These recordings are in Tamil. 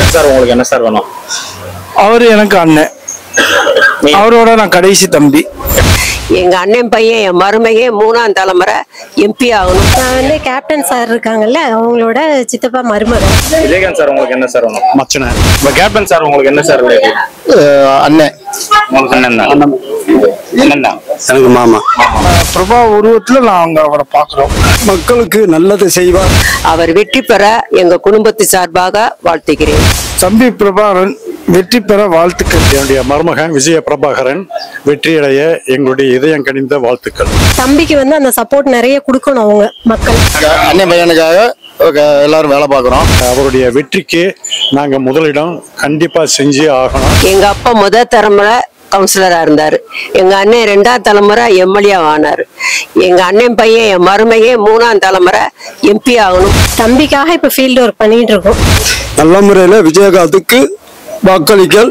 சார் உங்களுக்கு என்ன சார் வேணும்? அவரு எனக்கு அண்ணன், அவரோட நான் கடைசி தம்பி. எங்க அண்ணன் பையன் என் மருமையே 3ஆம் தலைமுறை எம்பி ஆகணும். நான் வந்து கேப்டன் சார் இருக்காங்கல்ல, அவங்களோட சித்தப்பா மருமகன். விஜயகாந்த் சார் உங்களுக்கு என்ன சார் வேணும்? மச்சனை. இப்ப கேப்டன் சார் உங்களுக்கு என்ன சார் அண்ணன். அண்ணன் தான். எனக்கு மாமா. பிரபா உருவத்துல நாங்க அவரை பாக்குறோம். மக்களுக்கு நல்லது செய்வார். அவர் வெற்றி பெற எங்க குடும்பத்து சார்பாக வாழ்த்துகிறேன். தம்பி பிரபாகரன் வெற்றி பெற வாழ்த்துக்கள். என்னுடைய மருமகன் விஜய பிரபாகரன் வெற்றியடைய எங்களுடைய இதயம் கனிந்த வாழ்த்துக்கள். தம்பிக்கு வந்து அந்த சப்போர்ட் நிறைய கொடுக்கணும் அவங்க மக்கள். அண்ணன் பையனுக்காக எல்லாரும் வேலை பார்க்குறோம். அவருடைய வெற்றிக்கு நாங்க முதலிடம் கண்டிப்பா செஞ்சே ஆகணும். எங்க அப்பா முதல் தலைமுறை கவுன்சிலரா இருந்தாரு. எங்க அண்ணன் 2ஆம் தலைமுறை எம்எல்ஏ ஆனாரு. எங்க அண்ணன் பையன் என் மருமையே 3ஆம் தலைமுறை எம்பி ஆகணும். தம்பிக்காக இப்ப ஃபீல்டு ஒர்க் பண்ணிட்டு இருக்கோம். நல்ல முறையில விஜயகாந்துக்கு வாக்களிக்கல்.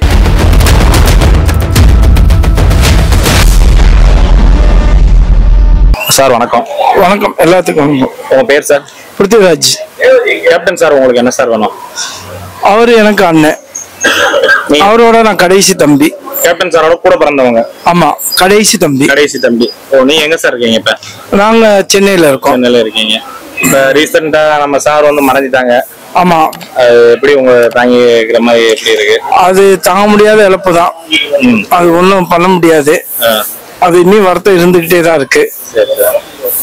சார் வணக்கம். வணக்கம், எல்லாத்துக்கும் வணக்கம். உங்க பேர் சார்? பிருத்திவிராஜ். கேப்டன் சார் உங்களுக்கு என்ன சார் வேணும்? அவரு எனக்கு அண்ணன், அவரோட நான் கடைசி தம்பி. கேப்டன் சாரோட கூட பிறந்தவங்க? ஆமா, கடைசி தம்பி. கடைசி தம்பி. ஓ, நீங்க எங்க சார் இருக்கீங்க இப்ப? நாங்க சென்னையில இருக்கோம். சென்னையில இருக்கீங்க. இப்ப ரீசெண்டா நம்ம சார் வந்து மறைஞ்சிட்டாங்க. ஆமா. எப்படி உங்க தாங்கி இருக்கிற மாதிரி எப்படி இருக்கு? அது தாங்க முடியாத இழப்பு தான். அது ஒண்ணும் பண்ண முடியாது. அது இன்னும் வருத்தம் இருந்துகிட்டே தான் இருக்கு. சரி சார்.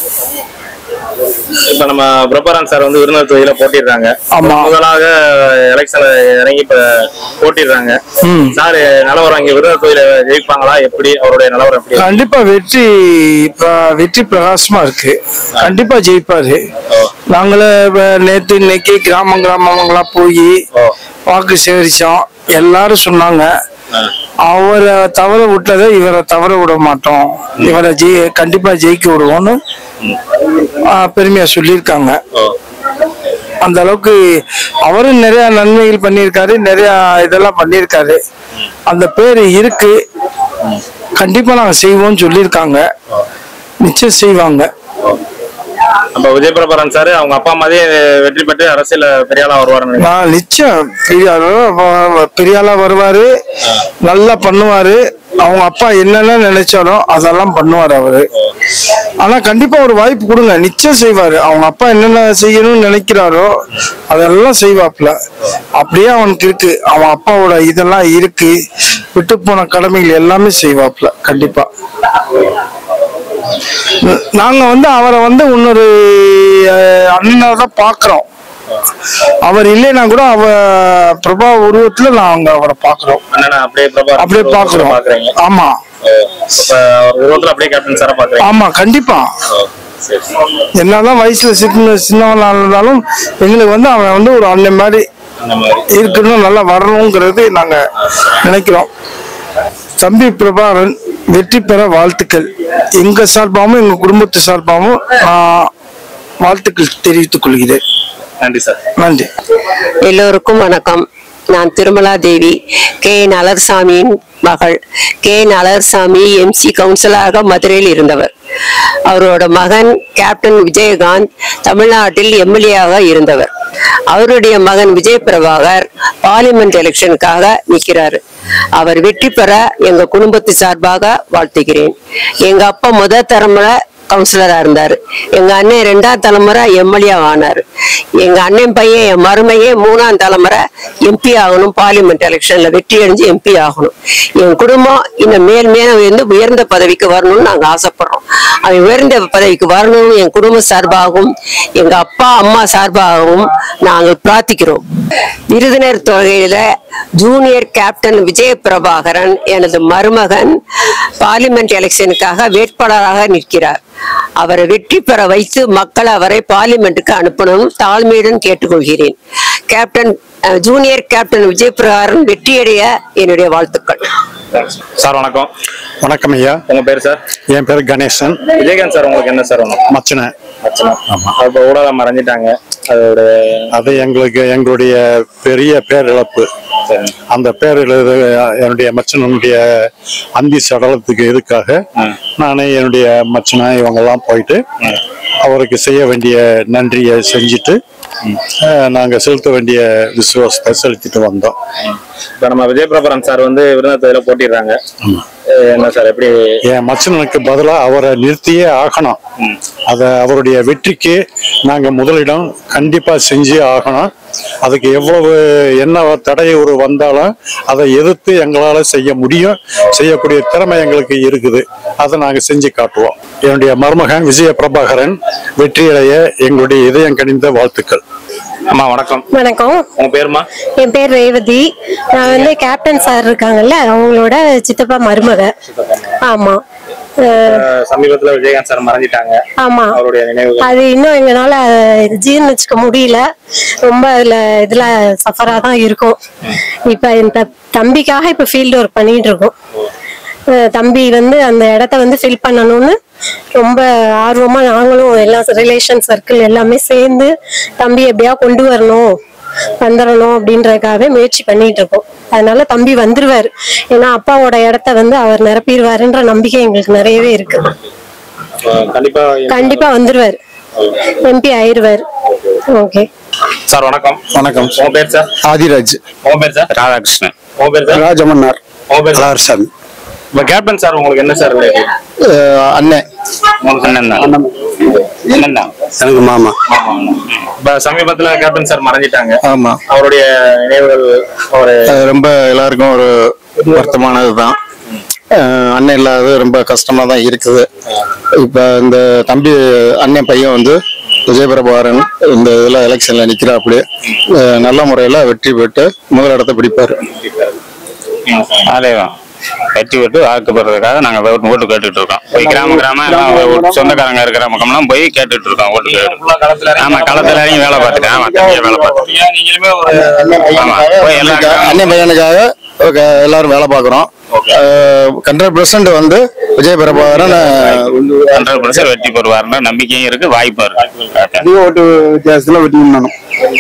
இப்ப நம்ம பிரபாகரன் சார் வந்து விருதுநகர் தொகுதியில போட்டிடுறாங்க. முதலாக எலெக்ஷன்ல இறங்கி இப்ப போட்டிடுறாங்க. சார் நிலவரம் இங்க விருதுநகர் தொகுதியில ஜெயிப்பாங்களா? எப்படி அவருடைய நிலவரம் எப்படி? கண்டிப்பா வெற்றி பிரகாசமா இருக்கு. கண்டிப்பா ஜெயிப்பாரு. நாங்களே நேத்து இன்னைக்கு கிராமங்களா போய் வாக்கு சேகரிச்சோம். எல்லாரும் சொன்னாங்க அவரை தவற விட்டதை இவரை தவற விட மாட்டோம், இவரை கண்டிப்பா ஜெயிக்க விடுவோம்னு பெருமையா சொல்லியிருக்காங்க. அந்த அளவுக்கு அவரும் நிறைய நன்மைகள் பண்ணியிருக்காரு, நிறைய இதெல்லாம் பண்ணியிருக்காரு. அந்த பேரு இருக்கு. கண்டிப்பா நாங்க செய்வோம்னு சொல்லியிருக்காங்க. நிச்சயம் செய்வாங்க. நம்ம விஜய் பிரபாகரன் சார் அவங்க அப்பா மாதிரி வெற்றி பெற்று அரசியல் பெரிய ஆளா வருவாரு. நிச்சயம் பெரிய ஆளா வருவாரு. நல்லா பண்ணுவாரு. அவங்க அப்பா என்னென்ன நினைச்சாலும் அதெல்லாம் பண்ணுவாரு அவரு. ஆனா கண்டிப்பா ஒரு வாய்ப்பு கொடுங்க, நிச்சயம் செய்வாரு. அவங்க அப்பா என்னென்ன செய்யணும்னு நினைக்கிறாரோ அதெல்லாம் செய்வாப்ல. அப்படியே அவனுக்கு இருக்கு, அவன் அப்பாவோட இதெல்லாம் இருக்கு. விட்டு போன கடமைகள் எல்லாமே செய்வாப்ல கண்டிப்பா. நாங்க வந்து அவரை வந்து இன்னொரு அண்ணனாதான் பாக்குறோம். அவர் இல்லைன்னா கூட பிரபா உருவத்துல நாங்க அவரை பாக்குறோம். அப்படியே பாக்குறோம். ஆமா, ஆமா, கண்டிப்பா. என்னதான் வயசுல சின்னவனா இருந்தாலும் எங்களுக்கு வந்து அவன் வந்து ஒரு அண்ணன் மாதிரி இருக்கணும், நல்லா வரணுங்கிறது நாங்க நினைக்கிறோம். தம்பி பிரபாகரன் வெற்றி பெற வாழ்த்துக்கள். எங்க சார்பாகவும் எங்க குடும்பத்து சார்பாகவும் வாழ்த்துக்கள் தெரிவித்துக் கொள்கிறேன். நன்றி சார். நன்றி. எல்லோருக்கும் வணக்கம். நான் திருமலா தேவி, கே அழகர்சாமியின் மகள். கே அழகர்சாமி எம்சி கவுன்சிலராக மதுரையில் இருந்தவர். அவரோட மகன் கேப்டன் விஜயகாந்த் தமிழ்நாட்டில் எம்எல்ஏவாக இருந்தவர். அவருடைய மகன் விஜய் பிரபாகர் பார்லிமெண்ட் எலெக்ஷனுக்காக நிற்கிறாரு. அவர் வெற்றி பெற எங்க குடும்பத்து சார்பாக வாழ்த்துகிறேன். எங்க அப்பா முதல் தலைமுறை கவுன்சிலரா இருந்தாரு. எங்க அண்ணன் 2ஆம் தலைமுறை எம்எல்ஏ ஆனாரு. எங்க அண்ணன் பையன் என் மருமையே 3ஆம் தலைமுறை எம்பி ஆகணும். பார்லிமெண்ட் எலெக்ஷன்ல வெற்றி அடைஞ்சு எம்பி ஆகணும். என் குடும்பம் இன்னும் மேலும் உயர்ந்த பதவிக்கு வரணும்னு நாங்க ஆசைப்படுறோம். அவன் உயர்ந்த பதவிக்கு வரணும் என் குடும்ப சார்பாகவும் எங்க அப்பா அம்மா சார்பாகவும் நாங்கள் பிரார்த்திக்கிறோம். விருதுநகர் தொகுதியில ஜூனியர் கேப்டன் விஜய பிரபாகரன் எனது மருமகன் பார்லிமெண்ட் எலெக்ஷனுக்காக வேட்பாளராக நிற்கிறார். அவரை வெற்றி பெற வைத்து மக்கள் அவரை பார்லிமெண்ட்டுக்கு அனுப்பணும் தாழ்மையுடன் கேட்டுக்கொள்கிறேன். ஜூனியர் கேப்டன் விஜய் பிரபாகரன் வெற்றியடைய என்னுடைய வாழ்த்துக்கள். சார் வணக்கம். வணக்கம் ஐயா. உங்க பேர் சார்? என் பேர் கணேசன். விஜயகாந்த் சார் உங்களுக்கு என்ன சார் வேணும்? மச்சனை. இப்ப ஊடகம் மறைஞ்சிட்டாங்க. அது எங்களுடைய பெரிய பேரிழப்பு. அந்த பேரிழப்பு என்னுடைய மச்சனுடைய அந்தி சடலத்துக்கு இதுக்காக நானே என்னுடைய மச்சனை இவங்க எல்லாம் போயிட்டு அவருக்கு செய்ய வேண்டிய நன்றியை செஞ்சுட்டு நாங்க செலுத்த வேண்டிய விசுவாசத்தை செலுத்திட்டு வந்தோம். இப்ப நம்ம விஜய் பிரபாகரன் சார் வந்து விருதுநகர் தொகுதியில போட்டிடுறாங்க. என்ன சார் எப்படி? என் மச்சனுக்கு பதிலா அவரை நிறுத்தியே ஆகணும். அவருடைய வெற்றிக்கு நாங்க முதலிடம் கண்டிப்பா செஞ்சே ஆகணும். அதுக்கு எவ்வளவு என்ன தடை ஒரு வந்தாலும் அதை எதிர்த்து எங்களால செய்ய முடியும். செய்யக்கூடிய திறமை எங்களுக்கு இருக்குது. அதை நாங்க செஞ்சு காட்டுவோம். என்னுடைய மருமகன் விஜய பிரபாகரன் வெற்றியடைய எங்களுடைய இதயம் கனிந்த வாழ்த்துக்கள். அம்மா வணக்கம். வணக்கம். உங்க பேருமா? என் பேர் ரேவதி. நான் வந்து கேப்டன் சார் இருக்காங்கல்ல, அவங்களோட சித்தப்பா மருமக. ஆமா. சமீபத்துல விஜயகாந்த் சார் மறைஞ்சிட்டாங்க. ஆமா. அவருடைய நினைவு அது இன்னும் எங்களால ஜீர்ணிச்சுக்க முடியல. ரொம்ப இதுல சஃபரா தான் இருக்கும். இப்ப இந்த தம்பிக்காக இப்ப ஃபீல்டு ஒர்க் பண்ணிட்டு இருக்கோம். தம்பி வந்து அந்த இடத்த வந்து ஃபில் பண்ணணும்னு ரொம்ப ஆர்வமா நாங்களும் எல்லா ரிலேஷன் சர்க்கிள் எல்லாமே சேர்ந்து தம்பி எப்படியா கொண்டு வந்துடணும் அப்படின்றதுக்காகவே முயற்சி பண்ணிட்டு இருக்கோம். அதனால தம்பி வந்துருவாரு. ஏன்னா அப்பாவோட இடத்த வந்து அவர் நிரப்பிடுவாருன்ற நம்பிக்கை எங்களுக்கு நிறையவே இருக்கு. கண்டிப்பா வந்துருவாரு. எம்பி ஆயிருவாரு. Okay sir. வணக்கம். வணக்கம். உங்க பேர் சார்? ஆதிராஜ். உங்க பேர் சார்? ராதாகிருஷ்ணன். உங்க பேர் சார்? ராஜமன்னார். உங்க பேர் சார்? சாமி. இப்ப கேப்டன் சார் உங்களுக்கு என்ன சார்? அண்ணன். எனக்கு மாமா. இப்ப சமீபத்துல கேப்டன் சார் மறைஞ்சிட்டாங்க. ஆமா. அவருடைய நினைவுகள் ரொம்ப எல்லாருக்கும் ஒரு வருத்தமானதுதான். அண்ணன் இல்லாதது ரொம்ப கஷ்டமா தான் இருக்குது. இப்ப இந்த தம்பி அண்ணன் பையன் வந்து விஜய் பிரபாகரன் இந்த இதுல எலெக்ஷன்ல நிக்கிறாப்படி நல்ல முறையில வெற்றி பெற்று முதலிடத்தை பிடிப்பாரு. அதேதான் வெற்றி பெற்று வாக்கு பெறதுக்காக நாங்க ஓட்டு கேட்டுட்டு இருக்கோம். போய் கிராம சொந்தக்காரங்க இருக்கிற பக்கம்லாம் போய் கேட்டுட்டு இருக்கோம். ஓட்டு கேட்டு. ஆமா, களத்துல இறங்கி வேலை பார்த்துட்டேன். ஆமா, தனியா வேலை பார்த்துட்டேன். ஆமா, போய் அண்ணன் பையனுக்காக எல்லாரும் வேலை பார்க்கிறோம். 100% வந்து விஜய் பிரபாகரன் 100% வெற்றி பெறுவாருன்னு நம்பிக்கையும் இருக்கு, வாய்ப்பும் இருக்கு. ஓட்டு வித்தியாசத்துல வெற்றி பண்ணணும்.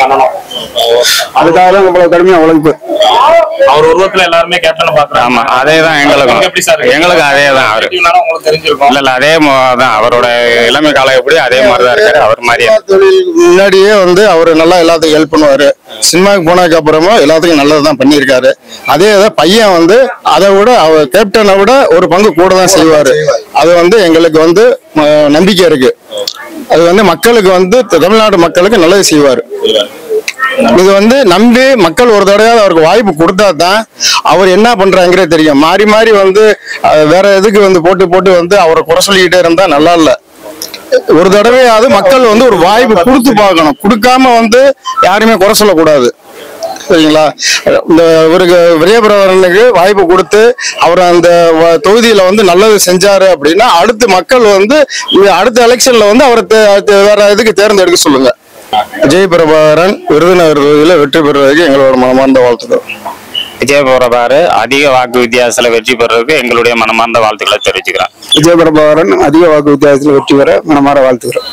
அதுக்காக தான் இவ்வளவு கடுமையா உழைப்பு. அவர் உருவத்துல எல்லாருமே கேப்டனை பாக்குறாங்க. ஆமா, அதேதான் எங்களுக்கும் அதேதான். அவரு இல்ல அதே தான் அவரோட இளமை காலம் எப்படி அதே மாதிரிதான் இருக்காரு. அவர் மாதிரி முன்னாடியே வந்து அவரு நல்லா எல்லாத்துக்கும் ஹெல்ப் பண்ணுவாரு. சினிமாவுக்கு போனதுக்கு அப்புறமா எல்லாத்துக்கும் நல்லதுதான் பண்ணியிருக்காரு. அதே பையன் வந்து அதை விட அவர் கேப்டனை விட ஒரு பங்கு கூட தான் செய்வாரு. அது வந்து எங்களுக்கு வந்து நம்பிக்கை இருக்கு. அது வந்து மக்களுக்கு வந்து தமிழ்நாடு மக்களுக்கு நல்லது செய்வாரு. இது வந்து நம்பி மக்கள் ஒரு தடவை அவருக்கு வாய்ப்பு கொடுத்தா தான் அவர் என்ன பண்றாங்கிறே தெரியும். மாறி மாறி வந்து வேற எதுக்கு வந்து போட்டு வந்து அவரை குறை சொல்லிக்கிட்டே இருந்தா நல்லா இல்ல. ஒரு தடவையாவது மக்கள் வந்து ஒரு வாய்ப்பு கொடுத்து பார்க்கணும். கொடுக்காம வந்து யாருமே குறை சொல்லக்கூடாது. சரிங்களா? இந்த இவருக்கு விஜய பிரபாகரனுக்கு வாய்ப்பு கொடுத்து அவர் அந்த தொகுதியில வந்து நல்லது செஞ்சாரு அப்படின்னா அடுத்து மக்கள் வந்து அடுத்த எலெக்ஷன்ல வந்து அவரை வேற இதுக்கு தேர்ந்தெடுக்க சொல்லுங்க. விஜய் பிரபாகரன் விருதுநகர் தொகுதியில வெற்றி பெறுவதற்கு எங்களோட மனமார்ந்த வாழ்த்துக்கள். விஜய் பிரபாகரன் அதிக வாக்கு வித்தியாசத்துல வெற்றி பெறுவதற்கு எங்களுடைய மனமார்ந்த வாழ்த்துக்களை தெரிவிச்சுக்கிறேன். விஜய் பிரபாகரன் அதிக வாக்கு வித்தியாசத்தில் வெற்றி பெற மனமாற வாழ்த்துக்கிறோம்.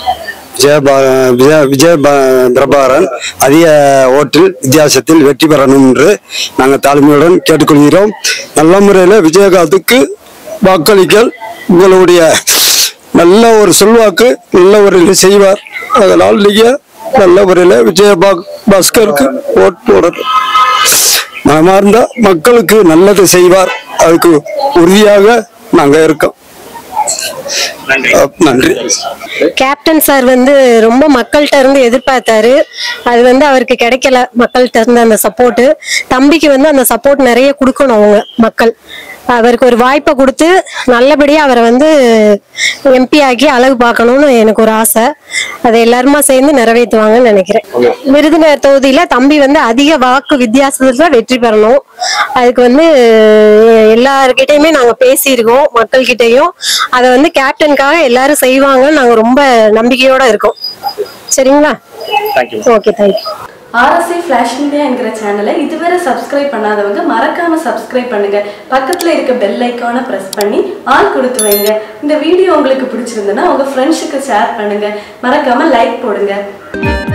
விஜய் பிரபாகரன் அதிக ஓட்டில் வித்தியாசத்தில் வெற்றி பெறணும் என்று நாங்கள் தாழ்மையுடன் கேட்டுக்கொள்கிறோம். நல்ல முறையில் விஜயகாந்துக்கு வாக்களிக்கல். உங்களுடைய நல்ல ஒரு சொல்வாக்கு நல்ல ஒரு செய்வார். அதனால் நீங்க நல்ல முறையில் விஜயபாஸ்கருக்கு ஓட்டு போடணும். மனமார்ந்த மக்களுக்கு நல்லது செய்வார். அதுக்கு உறுதியாக நாங்க இருக்கோம். நன்றி. கேப்டன் சார் வந்து ரொம்ப மக்கள்கிட்ட இருந்து எதிர்பார்த்தாரு. அது வந்து அவருக்கு கிடைக்கல. மக்கள்கிட்ட இருந்து அந்த சப்போர்ட். தம்பிக்கு வந்து அந்த சப்போர்ட் நிறைய கொடுக்கணும் அவங்க மக்கள். அவருக்கு ஒரு வாய்ப்பை கொடுத்து நல்லபடியா அவரை வந்து எம்பி ஆக்கி அழகு பார்க்கணும்னு எனக்கு ஒரு ஆசை. அதை எல்லாருமா சேர்ந்து நிறைவேற்றுவாங்கன்னு நினைக்கிறேன். விருதுநகர் தொகுதியில தம்பி வந்து அதிக வாக்கு வித்தியாசத்துல வெற்றி பெறணும். அதுக்கு வந்து எல்லார்கிட்டயுமே நாங்க பேசியிருக்கோம். மக்கள்கிட்டையும் அதை வந்து கேப்டனுக்காக எல்லாரும் செய்வாங்கன்னு நாங்க ரொம்ப நம்பிக்கையோட இருக்கோம். சரிங்களா? Okay, thank you. RSI flash media என்கிற சேனலை இதுவரை சப்ஸ்கிரைப் பண்ணாதவங்க மறக்காம சப்ஸ்கிரைப் பண்ணுங்க. பக்கத்துல இருக்க பெல் ஐக்கானை பிரஸ் பண்ணி ஆல் கொடுத்து வைங்க. இந்த வீடியோ உங்களுக்கு பிடிச்சிருந்ததுன்னா உங்க ஃப்ரெண்ட்ஸுக்கு ஷேர் பண்ணுங்க. மறக்காம லைக் போடுங்க.